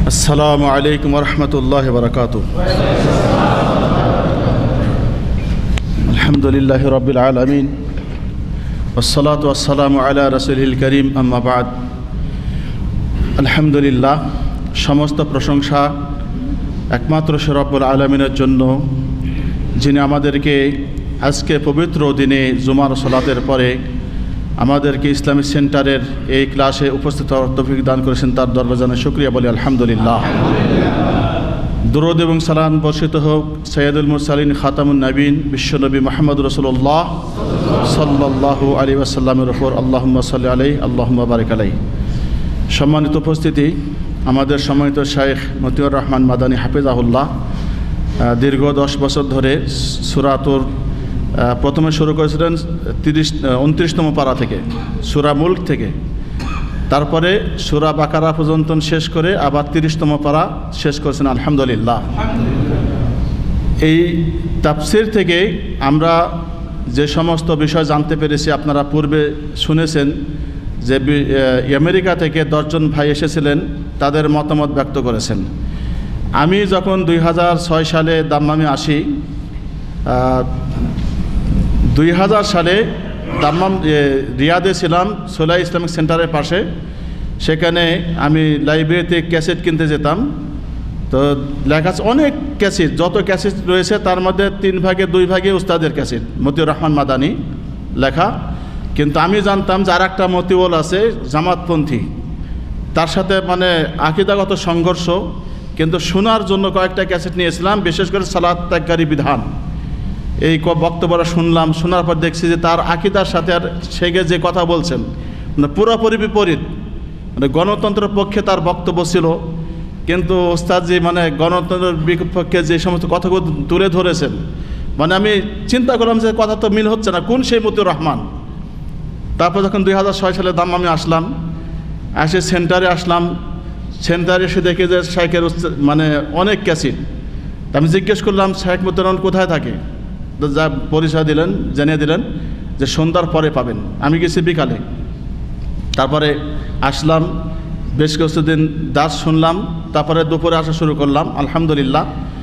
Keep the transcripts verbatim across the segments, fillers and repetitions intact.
আসসালামু আলাইকুম ওয়া রাহমাতুল্লাহি ওয়া বারাকাতুহু। আলহামদুলিল্লাহি রাব্বিল আলামিন ওয়াসসালাতু ওয়াসসালামু আলা রাসূলিল কারীম, আম্মা বা'দ। আলহামদুলিল্লাহ, সমস্ত প্রশংসা একমাত্র সে রব্বুল আলামিনের জন্য, যিনি আমাদেরকে আজকে পবিত্র দিনে জুমার সালাতের পরে আমাদেরকে ইসলামিক সেন্টারের এই ক্লাসে উপস্থিত হওয়ার তৌফিক দান করেছেন। তার দরবারে জানাই শুকরিয়া বলি আলহামদুলিল্লাহ। দুরূদ এবং সালাম বর্ষিত হোক সৈয়দুল মুরসালিন খাতামুন নবীন বিশ্বনবী মুহাম্মদ রাসূলুল্লাহ সাল্লাল্লাহু আলাইহি ওয়াসাল্লামের উপর আল্লাহুম্মা সাল্লি আলাইহি আল্লাহুম্মা বারিক আলাইহি। সম্মানিত উপস্থিতি, আমাদের সম্মানিত শাইখ মতিউর রহমান মাদানী হাফিজাহুল্লাহ দীর্ঘ দশ বছর ধরে সূরাতুর প্রথমে শুরু করেছিলেন তিরিশ উনত্রিশতম পারা থেকে, সূরা মুলক থেকে, তারপরে সূরা বাকারা পর্যন্ত শেষ করে আবার তিরিশতম পারা শেষ করেছেন আলহামদুলিল্লাহ। এই তাফসির থেকে আমরা যে সমস্ত বিষয় জানতে পেরেছি, আপনারা পূর্বে শুনেছেন যে আমেরিকা থেকে দশজন ভাই এসেছিলেন, তাদের মতামত ব্যক্ত করেছেন। আমি যখন দুই হাজার ছয় সালে দাম্মামে আসি, দুই হাজার সালে দাম্মাম রিয়াদে ছিলাম, সোলাই ইসলামিক সেন্টারের পাশে। সেখানে আমি লাইব্রেরিতে ক্যাসেট কিনতে যেতাম। তো লেখা আছে অনেক ক্যাসেট, যত ক্যাসেট রয়েছে তার মধ্যে তিন ভাগে দুই ভাগে উস্তাদের ক্যাসেট, মতিউর রহমান মাদানী লেখা। কিন্তু আমি জানতাম যে আর একটা মতিউল আছে জামাতপন্থী, তার সাথে মানে আকীদাগত সংঘর্ষ। কিন্তু শোনার জন্য কয়েকটা ক্যাসেট নিয়েছিলাম, বিশেষ করে সালাত ত্যাগকারী বিধান। এই বক্তব্যটা শুনলাম, শোনার পর দেখছি যে তার আকীদার সাথে আর সেগে যে কথা বলছেন মানে পুরোপুরি বিপরীত। মানে গণতন্ত্রের পক্ষে তার বক্তব্য ছিল, কিন্তু ওস্তাদজি মানে গণতন্ত্রের বিপক্ষে যে সমস্ত কথাগুলো তুলে ধরেছেন, মানে আমি চিন্তা করলাম যে কথা তো মিল হচ্ছে না, কোন সেই মতিউর রহমান। তারপর যখন দুই হাজার ছয় সালে দাম আমি আসলাম, এসে সেন্টারে আসলাম, সেন্টারে এসে দেখে যে শাইখের মানে অনেক ক্যাসেট। আমি জিজ্ঞেস করলাম, শাইখ মতিউর রহমান কোথায় থাকে? যা পরিচয় দিলেন, জানিয়ে দিলেন যে সন্ধ্যার পরে পাবেন। আমি গেছি বিকালে, তারপরে আসলাম, বেশ কিছুদিন দাস শুনলাম, তারপরে দুপুরে আসা শুরু করলাম আলহামদুলিল্লাহ।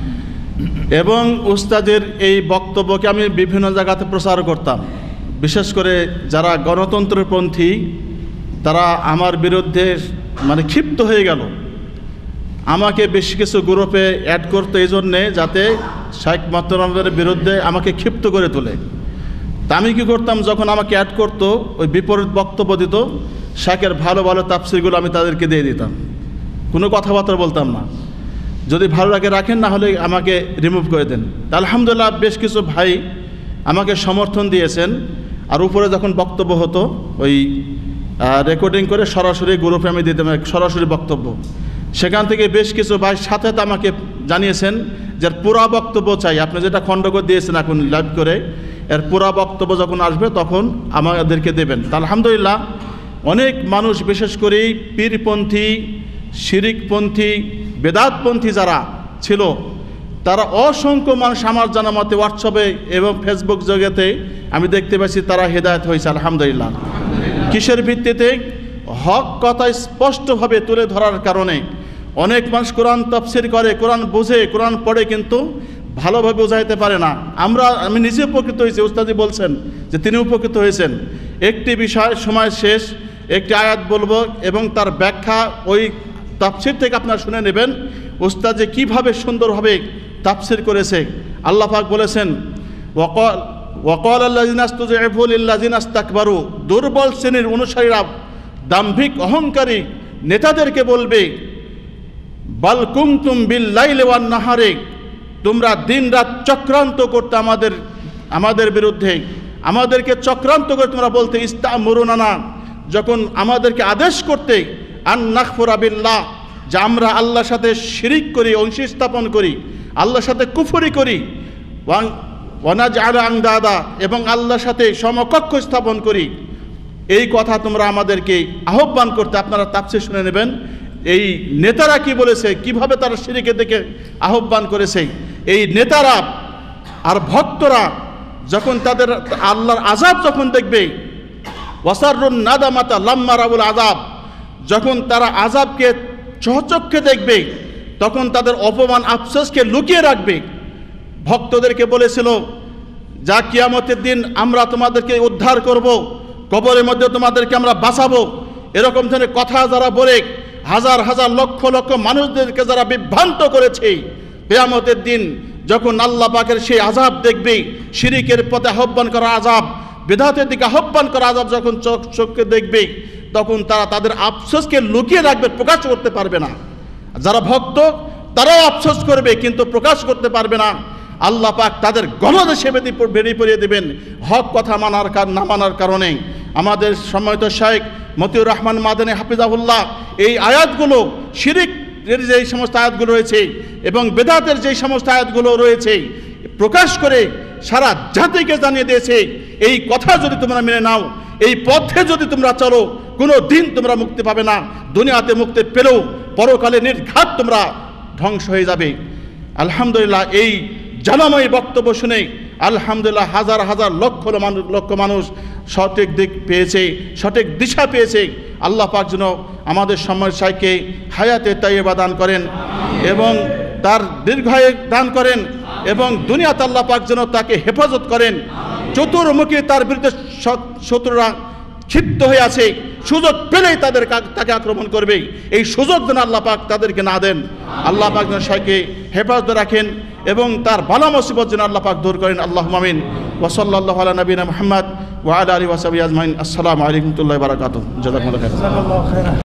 এবং উস্তাদের এই বক্তব্যকে আমি বিভিন্ন জায়গাতে প্রচার করতাম। বিশেষ করে যারা গণতন্ত্রপন্থী তারা আমার বিরুদ্ধে মানে ক্ষিপ্ত হয়ে গেল, আমাকে বেশ কিছু গ্রুপে অ্যাড করতো এই জন্যে যাতে শাইখ মতিউর রহমানের বিরুদ্ধে আমাকে ক্ষিপ্ত করে তোলে। তা আমি কী করতাম, যখন আমাকে অ্যাড করতো ওই বিপরীত বক্তব্য দিত, শাইখের ভালো ভালো তাফসিরগুলো আমি তাদেরকে দিয়ে দিতাম, কোনো কথাবার্তা বলতাম না। যদি ভালো লাগে রাখেন, না হলে আমাকে রিমুভ করে দেন। আলহামদুলিল্লাহ বেশ কিছু ভাই আমাকে সমর্থন দিয়েছেন। আর উপরে যখন বক্তব্য হতো ওই রেকর্ডিং করে সরাসরি গ্রুপে আমি দিতাম সরাসরি বক্তব্য। সেখান থেকে বেশ কিছু ভাই সাথে আমাকে জানিয়েছেন যে পুরা বক্তব্য চাই, আপনি যেটা খণ্ড করে দিয়েছেন এখন লাইভ করে, এর পুরা বক্তব্য যখন আসবে তখন আমাদেরকে দেবেন। তা আলহামদুলিল্লাহ অনেক মানুষ, বিশেষ করে পীরপন্থী, শিরিকপন্থী, বেদাতপন্থী যারা ছিল, তারা অসংখ্য মানুষ আমার জানা মতে হোয়াটসঅ্যাপে এবং ফেসবুক জগতে আমি দেখতে পাচ্ছি তারা হেদায়েত হয়েছে আলহামদুলিল্লাহ। কিসের ভিত্তিতে? হক কথা স্পষ্টভাবে তুলে ধরার কারণে। অনেক মানুষ কোরআন তাফসীর করে, কোরআন বোঝে, কোরআন পড়ে, কিন্তু ভালোভাবে বোঝাইতে পারে না। আমরা আমি নিজে উপকৃত হয়েছি, উস্তাদি বলছেন যে তিনি উপকৃত হয়েছেন। একটি বিষয়, সময় শেষ, একটি আয়াত বলবো এবং তার ব্যাখ্যা ওই তাফসীর থেকে আপনারা শুনে নেবেন উস্তাদ যে কীভাবে সুন্দরভাবে তাফসীর করেছে। আল্লাহ পাক বলেছেন, ওয়াকাল ওয়াকাল আল্লাযিনা ইসতাযঈফু লিল্লাযিনা ইসতাকবারু, দুর্বল শ্রেণীর অনুসারীরা, দাম্ভিক অহংকারী নেতাদেরকে বলবে, বাল কুনতুম বিল লাইলি ওয়ান নাহারে, তোমরা দিন রাত চক্রান্ত করতে আমাদের আমাদের বিরুদ্ধে, আমাদেরকে চক্রান্ত করে তোমরা বলতে, ইস্তামুরুনা, যখন আমাদেরকে আদেশ করতে, আন নাকফুরা বিল্লাহ, যে আমরা আল্লাহর সাথে শিরিক করি, অংশ স্থাপন করি, আল্লাহর সাথে কুফরি করি, ওয়ানাজআলা আনদাদা, এবং আল্লাহর সাথে সমকক্ষ স্থাপন করি। এই কথা তোমরা আমাদেরকে আহ্বান করতে। আপনারা তাফসীর শুনে নেবেন এই নেতারা কি বলেছে, কিভাবে তারা শিরকের দিকে আহ্বান করেছে। এই নেতারা আর ভক্তরা যখন তাদের আল্লাহর আযাব যখন দেখবে, ওয়াসারুন নাদামাতা লাম্মা রাউল আযাব, যখন তারা আযাবকে সহচক্ষে দেখবে, তখন তাদের অপমান আফসোসকে লুকিয়ে রাখবে। ভক্তদেরকে বলেছিল, যা কিয়ামতের দিন আমরা তোমাদেরকে উদ্ধার করব, কবরের মধ্যে তোমাদেরকে আমরা বাঁচাবো, এরকম ধরনের কথা যারা বলে হাজার হাজার লক্ষ লক্ষ মানুষদেরকে যারা বিভ্রান্ত করেছে, কিয়ামতের দিন যখন আল্লাহ পাকের সেই আযাব দেখবে, শিরিকের পথে আহ্বান করা আযাব, বিদআতের দিকে আহ্বান করা আযাব যখন চোখ চোখে দেখবে, তখন তারা তাদের আফসোসকে লুকিয়ে রাখবে, প্রকাশ করতে পারবে না। যারা ভক্ত তারাও আফসোস করবে, কিন্তু প্রকাশ করতে পারবে না। আল্লাহ পাক তাদের গলদেশে বেরিয়ে পড়িয়ে দেবেন হক কথা মানার না মানার কারণে। আমাদের সম্মানিত শাইখ মতিউর রহমান মাদানী হাফিজাহুল্লাহ এই আয়াতগুলো, শিরিকের যে সমস্ত আয়াতগুলো রয়েছে এবং বেদাতের যে সমস্ত আয়াতগুলো রয়েছে, প্রকাশ করে সারা জাতিকে জানিয়ে দিয়েছে, এই কথা যদি তোমরা মেনে নাও, এই পথে যদি তোমরা চলো, কোনো দিন তোমরা মুক্তি পাবে না। দুনিয়াতে মুক্তি পেলেও পরকালে নির্ঘাত তোমরা ধ্বংস হয়ে যাবে। আলহামদুলিল্লাহ, এই জানাময়ী বক্তব্য শুনে আলহামদুলিল্লাহ হাজার হাজার লক্ষ মানুষ লক্ষ মানুষ সঠিক দিক পেয়েছে, সঠিক দিশা পেয়েছে। আল্লাহ পাক যেন আমাদের সম্মানিত শাইখকে হায়াতে তাইয়্যিবা দান করেন এবং তার দীর্ঘায়ু দান করেন এবং দুনিয়াতে আল্লাহ পাক যেন তাকে হেফাজত করেন। চতুর্মুখী তার বিরুদ্ধে শত্রুরা ক্ষিপ্ত হয়ে আছে, সুযোগ পেলেই তাদের তাকে আক্রমণ করবে। এই সুযোগ যেন আল্লাহ পাক তাদেরকে না দেন। আল্লাহ পাক যেন শাইখকে হেফাজত রাখেন এবং তার বালা মুসিবত যেন আল্লাহ পাক দূর করেন। আল্লাহুম্মা আমিন। ওয়া সাল্লাল্লাহু আলা নবিনা মুহাম্মদ ওয়া আলা আলিহি ওয়া সাহবিহি আজমাইন। আসসালামু আলাইকুম ওয়া রাহমাতুল্লাহি ওয়া বারাকাতুহু। জাযাকুমুল্লাহু খাইরান।